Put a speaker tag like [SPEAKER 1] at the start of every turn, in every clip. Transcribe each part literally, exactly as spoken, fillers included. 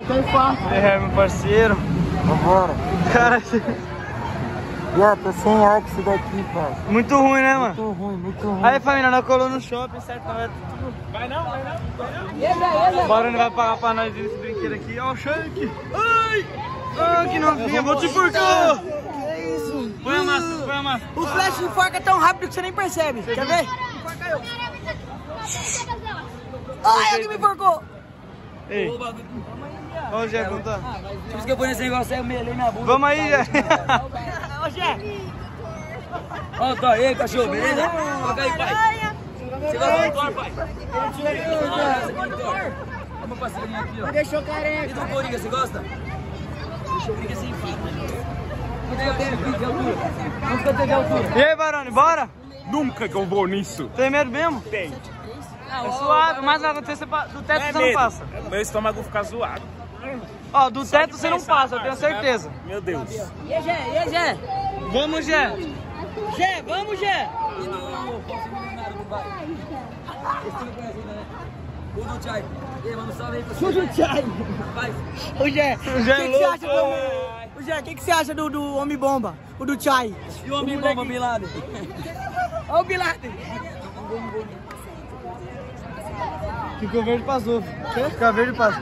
[SPEAKER 1] É, meu parceiro.
[SPEAKER 2] Vambora.
[SPEAKER 1] Cara,
[SPEAKER 2] Viado, tô sem ar com isso daqui, pai.
[SPEAKER 1] muito ruim, né, mano?
[SPEAKER 2] Muito ruim, muito ruim.
[SPEAKER 1] Aí, família, nós colou no shopping, certo? Vai tudo...
[SPEAKER 3] Vai não, vai não.
[SPEAKER 1] O Barone vai pagar pra nós nesse brinquedo aqui. Ó, o Shank. Ai! Ai, que novinha, vou te enforcar.
[SPEAKER 4] Que isso?
[SPEAKER 1] Põe a máscara, põe a máscara.
[SPEAKER 4] O flash enforca tão rápido que você nem percebe. Quer ver? Enforca eu. Ai, alguém me enforcou.
[SPEAKER 1] Ei. Ó, o Jé, conta.
[SPEAKER 4] Por isso que eu ponho esse negócio aí, eu melei minha bunda.
[SPEAKER 1] Vamos aí, Jé.
[SPEAKER 4] Ô, Jé. Ó, tá aí, cachorro, beleza? Toca aí, pai. Você gosta do Thor, pai? Olha uma parceirinha aqui, ó. Me deixou careca. E do Coringa, você gosta? Deixa o Coringa sem fim. Quanto é de altura? Quanto é de altura?
[SPEAKER 1] E aí, Barone, bora?
[SPEAKER 3] Nunca que eu vou nisso.
[SPEAKER 1] Tem medo mesmo?
[SPEAKER 3] Tem.
[SPEAKER 1] É suave, mas vai acontecer do teto você não passa.
[SPEAKER 3] Meu estômago fica zoado.
[SPEAKER 1] Ó, do teto você não passa, eu tenho certeza.
[SPEAKER 3] Meu Deus.
[SPEAKER 4] E aí, Jé? E aí, Jé?
[SPEAKER 1] Vamos, Jé.
[SPEAKER 4] Jé, vamos, Jé.
[SPEAKER 5] E do Poço Milionário do bairro? Esse time conhece ainda, né? O do Tchai. E aí, manda um salve aí pra você.
[SPEAKER 4] O do Tchai.
[SPEAKER 5] Rapaz,
[SPEAKER 4] Ô, Jé, o
[SPEAKER 1] O Jé é
[SPEAKER 4] que, que você
[SPEAKER 1] louco.
[SPEAKER 4] acha do... Ô, Jé, o que, que você acha do, do Homem Bomba? O do Tchai?
[SPEAKER 5] e o homem bomba, Bin Laden?
[SPEAKER 4] Ó o Bin Laden.
[SPEAKER 1] Ficou verde e passou. Fica verde e passa.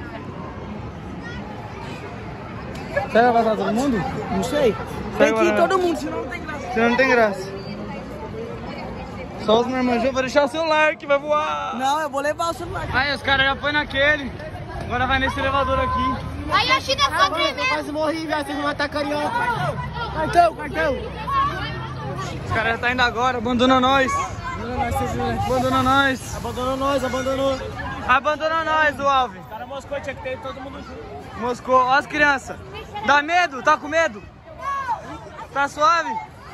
[SPEAKER 1] Será que vai passar todo mundo?
[SPEAKER 4] Não sei. Tem que ir todo mundo, senão não tem graça.
[SPEAKER 1] Senão não tem graça. Só os marmanjos. Eu vou deixar o celular que vai voar.
[SPEAKER 4] Não, eu vou levar o celular.
[SPEAKER 1] Aí, os caras já foi naquele. Agora vai nesse elevador aqui.
[SPEAKER 6] Aí a China só primeiro.
[SPEAKER 4] Quase morri, velho. Vocês vão matar carioca. Cartão, cartão.
[SPEAKER 1] Os caras já tá indo agora. Abandona nós. Abandona nós.
[SPEAKER 4] Abandonou nós, abandonou.
[SPEAKER 1] Abandona nós, o Alvin.
[SPEAKER 3] O cara moscou, tinha que ter todo mundo junto.
[SPEAKER 1] Moscou. Ó as crianças. Dá medo? Tá com medo? Tá suave?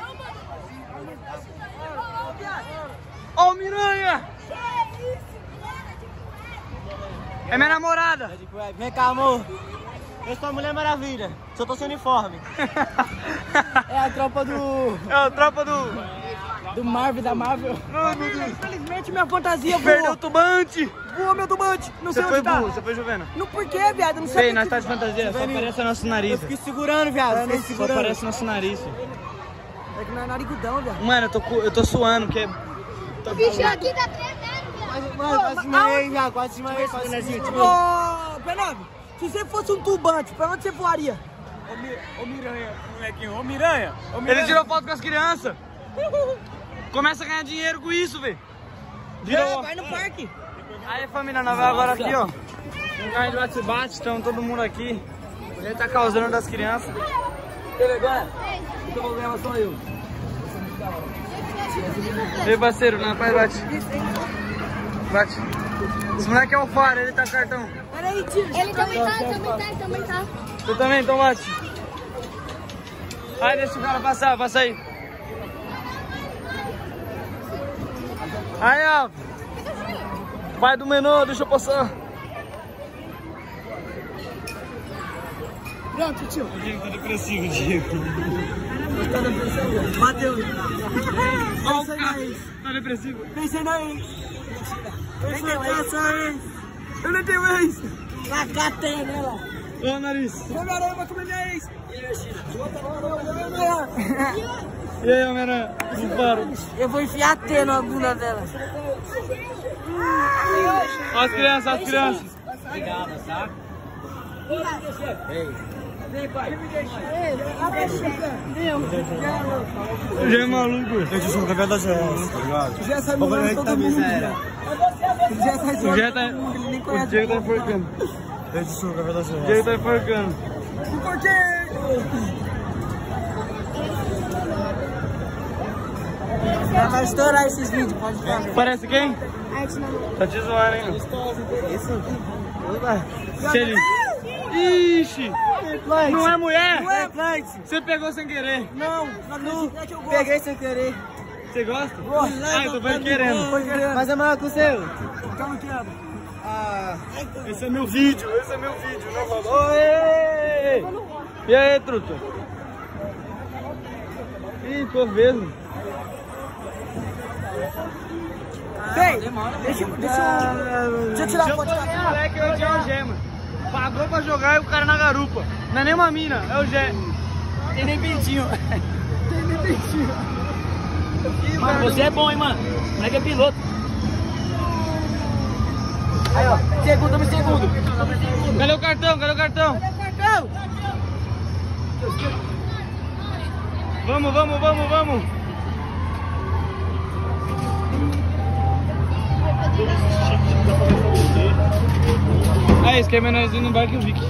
[SPEAKER 1] Ó o Miranha. É minha namorada.
[SPEAKER 4] Vem cá, amor. Eu sou a Mulher Maravilha. Só tô sem uniforme. É a tropa do...
[SPEAKER 1] É a tropa do...
[SPEAKER 4] Do Marvel, da Marvel.
[SPEAKER 1] Ai, meu Deus.
[SPEAKER 4] Infelizmente minha fantasia
[SPEAKER 1] Perdeu
[SPEAKER 4] voou.
[SPEAKER 1] o tubante.
[SPEAKER 4] Voou meu tubante. Não
[SPEAKER 1] Você
[SPEAKER 4] sei
[SPEAKER 1] foi
[SPEAKER 4] onde tá.
[SPEAKER 1] burro, você foi Juvena.
[SPEAKER 4] Não por quê, viado? Não sei.
[SPEAKER 1] Sei, nós tá de fantasia, só aparece nosso nariz.
[SPEAKER 4] Eu fiquei segurando, viado. Fiquei
[SPEAKER 1] Só
[SPEAKER 4] segurando.
[SPEAKER 1] aparece nosso nariz.
[SPEAKER 4] É que não é narigudão, viado.
[SPEAKER 1] Mano, eu tô, cu- eu tô suando, porque...
[SPEAKER 6] O bicho aqui tá tremendo, viado.
[SPEAKER 4] Mano, quase desmaiei, viado. Quase desmaiei. Ô, P nove, se você fosse um tubante, pra onde você voaria?
[SPEAKER 3] Ô, Mi- ô Miranha, molequinho. Ô Miranha. Ô Miranha.
[SPEAKER 1] Ele tirou foto com as crianças. Começa a ganhar dinheiro com isso, velho.
[SPEAKER 4] É, vai no parque.
[SPEAKER 1] Aí, família, nós vamos agora aqui, ó. Um carro de bate-bate, estão todo mundo aqui. Ele tá causando das crianças.
[SPEAKER 5] Tem vergonha? Então vou ganhar só eu.
[SPEAKER 1] Vem, parceiro, na paz, bate. Bate. Esse moleque é o faro, ele tá com cartão.
[SPEAKER 4] Peraí, tio.
[SPEAKER 6] Ele também tá, ele também tá, ele também tá.
[SPEAKER 1] Você também, então bate. Aí, deixa o cara passar, passa aí. Aí, ó. Pai do menor, deixa eu passar.
[SPEAKER 4] Pronto, tio.
[SPEAKER 1] O Diego tá depressivo, Diego.
[SPEAKER 4] Bateu.
[SPEAKER 1] Ó, o carro. Tá depressivo.
[SPEAKER 4] Pensei na ex. Nem tenho ex. Eu nem tenho ex. Na cateia nela.
[SPEAKER 1] Ó, nariz.
[SPEAKER 4] Meu garoto vai comer minha ex.
[SPEAKER 1] E aí, Homem-Aranha? Não paro.
[SPEAKER 4] Eu vou enfiar T na bunda dela.
[SPEAKER 1] Ó as crianças, as crianças.
[SPEAKER 5] Obrigado, tá? Vem, pai.
[SPEAKER 1] O Diego é maluco.
[SPEAKER 2] Gente, eu sou o cabelo da G S, tá ligado?
[SPEAKER 4] Já sabe o nome de todo mundo. Já tá
[SPEAKER 1] O Diego tá...
[SPEAKER 4] ele nem
[SPEAKER 1] O
[SPEAKER 4] conhece.
[SPEAKER 1] Diego tá enforcando.
[SPEAKER 2] Gente, eu sou o cabelo da G
[SPEAKER 1] O
[SPEAKER 2] S.
[SPEAKER 1] Diego tá enforcando.
[SPEAKER 4] Por quê? Vai estourar esses vídeos, pode ficar.
[SPEAKER 1] Parece quem? Tá te zoando, hein?
[SPEAKER 4] Isso.
[SPEAKER 1] Ele... Ixi! Não é mulher?
[SPEAKER 4] Não é, Clancy.
[SPEAKER 1] Você pegou sem querer.
[SPEAKER 4] Não, não peguei sem querer.
[SPEAKER 1] Você gosta? Ah, então foi querendo.
[SPEAKER 4] Foi querendo.
[SPEAKER 5] Mas é maior que o seu.
[SPEAKER 4] Então, quero.
[SPEAKER 1] Ah, esse é meu vídeo, esse é meu vídeo. Não falou. Oi! E aí, truta? Ih, tô vendo.
[SPEAKER 4] Vem, deixa, deixa, eu- deixa eu tirar a foto.
[SPEAKER 1] Esse moleque é o de algema. Pagou pra jogar e o cara na garupa. Não é nem uma mina, é o Gé.
[SPEAKER 4] Tem nem peitinho.
[SPEAKER 1] Tem nem peitinho.
[SPEAKER 4] Mano, você é bom, hein, mano. Como é que é piloto? Aí, ó. Segundo, me segundo.
[SPEAKER 1] Cadê o cartão? Cadê o cartão?
[SPEAKER 4] Cadê o cartão?
[SPEAKER 1] Vamos, vamos, vamos, vamos. É isso, que é menorzinho no bar que o Vic.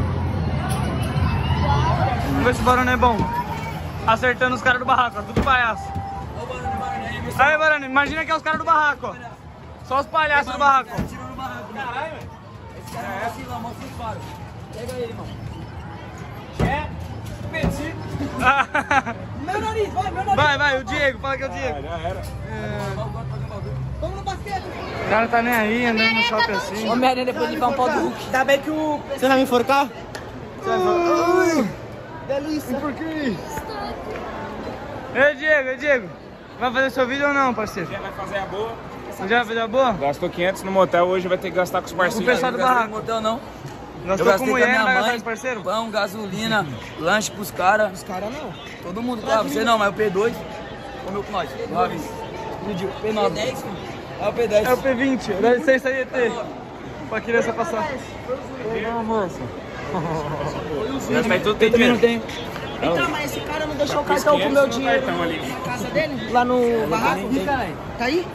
[SPEAKER 1] Vamos ver se o barulho é bom. Acertando os caras do barraco, ó, tudo palhaço. Aí, Barani, imagina que é os caras do barraco, ó. Só os palhaços do barraco.
[SPEAKER 4] Tirou no barraco. Caralho, velho. Esse cara é assim lá, mostra os faros. Pega ele, irmão. É? Petit. Meu nariz, vai, meu nariz.
[SPEAKER 1] Vai, vai, o Diego, fala que é o Diego.
[SPEAKER 3] Já era.
[SPEAKER 4] Vamos no basquete.
[SPEAKER 1] O cara tá nem aí, andando no shopping assim.
[SPEAKER 4] Homem-Aranha depois de limpar um pau do Hulk.
[SPEAKER 1] Ainda bem que o... Você vai me enforcar? Você vai enforcar? Delícia. Por quê? Ei, Diego, ei, Diego. Vai fazer seu vídeo ou não, parceiro?
[SPEAKER 3] Já vai fazer a boa.
[SPEAKER 1] Já vai fazer a boa?
[SPEAKER 3] Gastou quinhentos no motel, hoje vai ter que gastar com os
[SPEAKER 1] O
[SPEAKER 3] parceiros.
[SPEAKER 1] pessoal do
[SPEAKER 4] Não gastei
[SPEAKER 1] barraco.
[SPEAKER 4] no motel, não. Eu
[SPEAKER 1] Gastou
[SPEAKER 4] gastei
[SPEAKER 1] com
[SPEAKER 4] com a
[SPEAKER 1] mulher,
[SPEAKER 4] minha
[SPEAKER 1] vai gastar
[SPEAKER 4] mãe,
[SPEAKER 1] com parceiro?
[SPEAKER 4] pão, gasolina, lanche pros caras. Os caras não. Todo mundo, claro, você não, mas o P dois comeu com nós. nove. Explodiu. P nove. É o P dez.
[SPEAKER 1] É o P vinte, dá licença aí, E T. Pra criança passar.
[SPEAKER 2] Não, moça.
[SPEAKER 3] Já tá aí tudo tem
[SPEAKER 4] Também não
[SPEAKER 3] dinheiro.
[SPEAKER 4] tem.
[SPEAKER 7] Então, mas esse cara não deixou o
[SPEAKER 3] Os
[SPEAKER 7] cartão com o
[SPEAKER 3] quinhentos
[SPEAKER 7] meu
[SPEAKER 3] no
[SPEAKER 7] dinheiro
[SPEAKER 3] cartão ali.
[SPEAKER 7] na casa dele? Lá no barraco? Tá aí?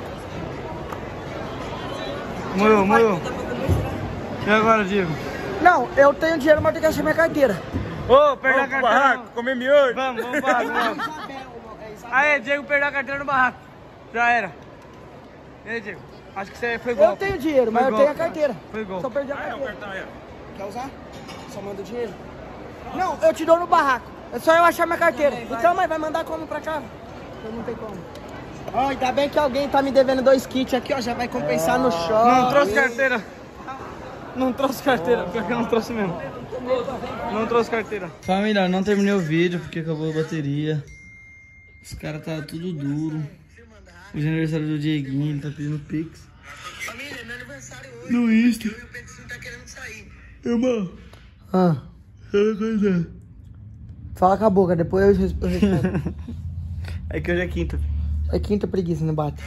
[SPEAKER 1] Moiou, moiou. E agora, Diego?
[SPEAKER 7] Não, eu tenho dinheiro, mas eu tenho que achar minha carteira.
[SPEAKER 1] Ô, perdeu a
[SPEAKER 3] Vamos pro
[SPEAKER 1] carteira.
[SPEAKER 3] barraco, comer miojo.
[SPEAKER 1] Vamos, vamos, vamos. vamos. Aê, Diego perdeu a carteira no barraco. Já era. E aí, Diego? Acho que você foi gol.
[SPEAKER 7] Eu tenho dinheiro, mas
[SPEAKER 1] Foi
[SPEAKER 7] eu
[SPEAKER 1] gol.
[SPEAKER 7] tenho a carteira.
[SPEAKER 1] Foi gol.
[SPEAKER 7] Só perdi a
[SPEAKER 3] Ah, é o
[SPEAKER 7] carteira.
[SPEAKER 3] cartão aí, ó.
[SPEAKER 7] Quer usar? Só manda o dinheiro. Não, eu te dou no barraco. É só eu achar minha carteira. Então, mãe, vai mandar como pra cá? Eu não tem como. Ó, ainda bem que alguém tá me devendo dois kits aqui, ó. Já vai compensar no show.
[SPEAKER 1] Não trouxe carteira. Não trouxe carteira, pior que eu não trouxe mesmo. Não trouxe carteira. Família, não terminei o vídeo porque acabou a bateria. Os caras tá tudo duro. Hoje é aniversário do Dieguinho, ele tá pedindo pix.
[SPEAKER 8] Família, meu aniversário hoje.
[SPEAKER 1] No Insta.
[SPEAKER 8] Eu e o Pedrinho tá querendo sair.
[SPEAKER 1] Irmão,
[SPEAKER 7] Ah,
[SPEAKER 1] sabe coisa?
[SPEAKER 7] fala com a boca, depois eu res- eu respondo.
[SPEAKER 1] É que hoje é quinta.
[SPEAKER 7] É quinta preguiça, não bate.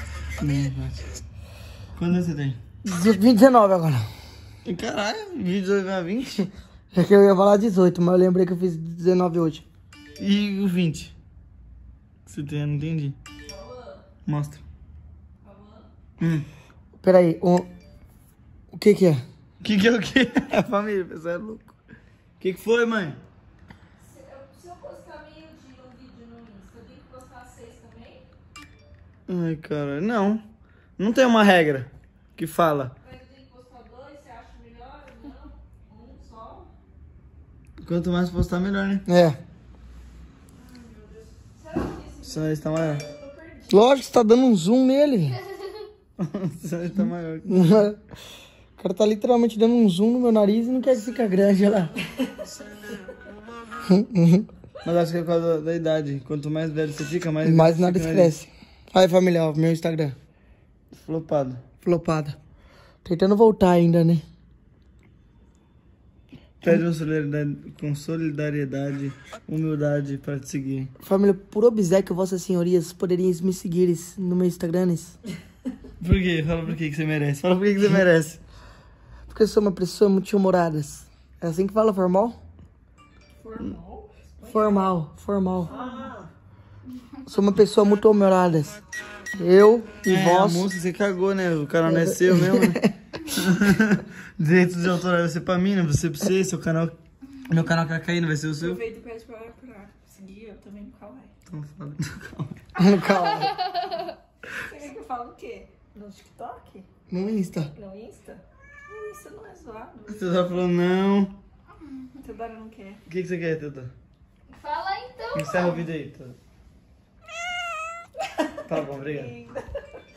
[SPEAKER 1] Quando você tem?
[SPEAKER 7] vinte e dezenove agora.
[SPEAKER 1] Caralho, vídeo vai vinte?
[SPEAKER 7] É que eu ia falar dezoito, mas eu lembrei que eu fiz dezenove hoje.
[SPEAKER 1] E o vinte? Você tem, não entendi. Mostra. Hum.
[SPEAKER 7] Peraí, o... o que que é?
[SPEAKER 1] O que que é o que? A família, pessoal é louco. O que que foi, mãe?
[SPEAKER 6] Se eu postar meio-dia um vídeo no Insta, eu tenho que postar às seis também?
[SPEAKER 1] Ai, cara, não. Não tem uma regra que fala.
[SPEAKER 6] Mas eu tenho que postar dois, você acha melhor? Não? Um só?
[SPEAKER 1] Quanto mais postar, melhor, né?
[SPEAKER 7] É.
[SPEAKER 1] Senão ele está maior.
[SPEAKER 7] Lógico que você tá dando um zoom nele.
[SPEAKER 1] Senão ele está maior.
[SPEAKER 7] O cara tá literalmente dando um zoom no meu nariz e não quer que fique grande, olha lá.
[SPEAKER 1] Mas acho que é por causa da, da idade. Quanto mais velho você fica, mais...
[SPEAKER 7] Mais
[SPEAKER 1] fica
[SPEAKER 7] nada
[SPEAKER 1] o nariz.
[SPEAKER 7] cresce. Aí, família, ó, meu Instagram.
[SPEAKER 1] Flopado.
[SPEAKER 7] Flopada. Tentando voltar ainda, né?
[SPEAKER 1] Pede uma solidariedade, com solidariedade, humildade para te seguir.
[SPEAKER 7] Família, por obséquio, vossas senhorias poderiam me seguir no meu Instagram.
[SPEAKER 1] Por quê? Fala por que que você merece. Fala por que que você merece.
[SPEAKER 7] Porque eu sou uma pessoa muito humorada. É assim que fala formal? Formal? Formal, formal. Sou uma pessoa muito humorada. Eu e
[SPEAKER 1] É,
[SPEAKER 7] vós.
[SPEAKER 1] a moça, você cagou, né? O canal não é seu mesmo, né? Direitos de autoral vai ser pra mim, não vai ser pra você. Seu canal... Meu canal que vai cair, não vai ser o seu.
[SPEAKER 9] Aproveita e pede pra, pra seguir eu também no Kawaii.
[SPEAKER 1] Então fala.
[SPEAKER 7] Calma.
[SPEAKER 9] Você quer que eu fale o quê? No TikTok?
[SPEAKER 7] No Insta.
[SPEAKER 9] No Insta? No Insta não é zoado.
[SPEAKER 1] Você tá falando não.
[SPEAKER 9] Teodora não quer.
[SPEAKER 1] O que que você quer, Teta?
[SPEAKER 6] Fala então.
[SPEAKER 1] Encerra o vídeo aí, Teta. Tá bom, obrigado.
[SPEAKER 9] Ainda.